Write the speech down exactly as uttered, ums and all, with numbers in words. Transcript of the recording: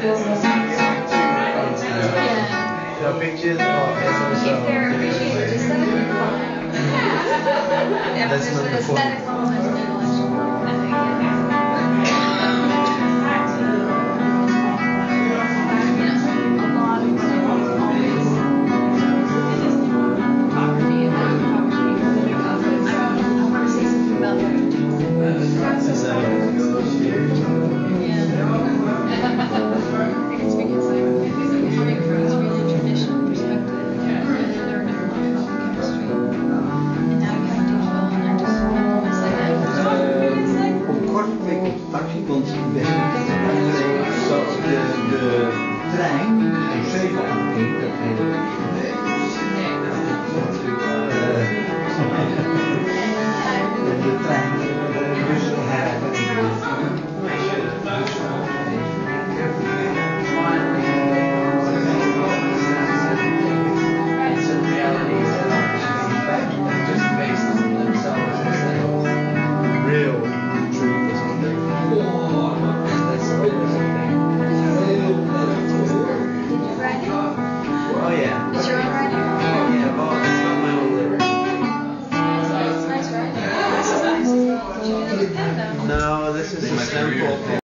No pictures or it's also. If they're appreciated aesthetically, fine. That's not the point. Aesthetic element and intellectual, I think, yeah. Want zoals de, de trein om zeven aan één, dat heet de trein dus real truth or something. Oh yeah. Is your own writing? Yeah, well, it's not my own lyrics. It's nice, right? This is nice. Did you do this with pen, though? No, this is a sample.